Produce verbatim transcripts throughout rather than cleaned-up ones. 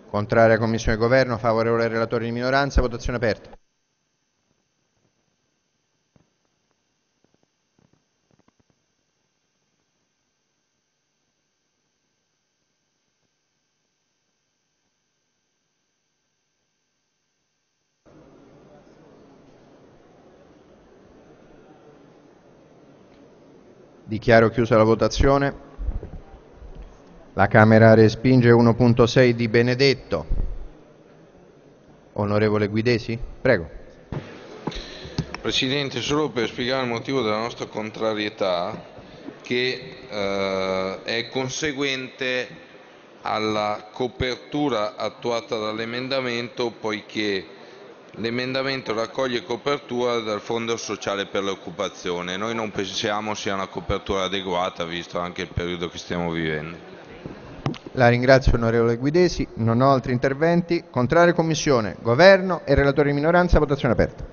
Contraria Commissione Governo, favorevole al relatore di minoranza, votazione aperta. Dichiaro chiusa la votazione. La Camera respinge uno punto sei di Benedetto. Onorevole Guidesi, prego. Presidente, solo per spiegare il motivo della nostra contrarietà, che eh, è conseguente alla copertura attuata dall'emendamento, poiché l'emendamento raccoglie copertura dal Fondo Sociale per l'Occupazione. Noi non pensiamo sia una copertura adeguata, visto anche il periodo che stiamo vivendo. La ringrazio onorevole Guidesi, non ho altri interventi. Contraria Commissione, Governo e relatore di minoranza, votazione aperta.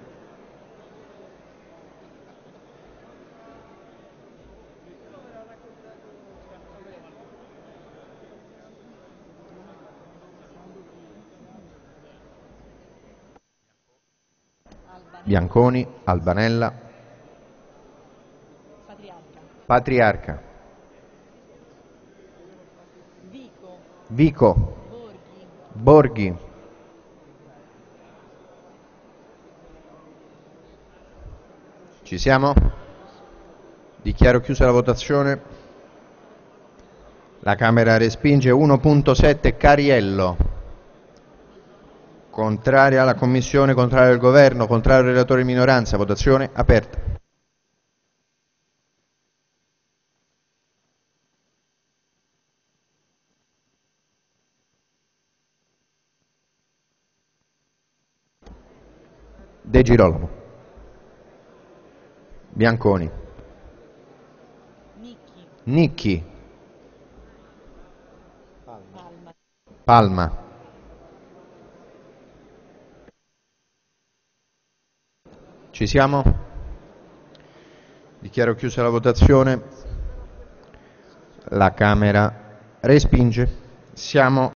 Bianconi, Albanella, Patriarca, Patriarca, Vico, Vico, Borghi, Borghi. Ci siamo? Dichiaro chiusa la votazione. La Camera respinge uno punto sette Cariello. Contraria alla Commissione, contrario al Governo, contrario al relatore di minoranza, votazione aperta. De Girolamo, Bianconi, Nicchi, Nicchi, Palma, Palma. Ci siamo? Dichiaro chiusa la votazione. La Camera respinge. Siamo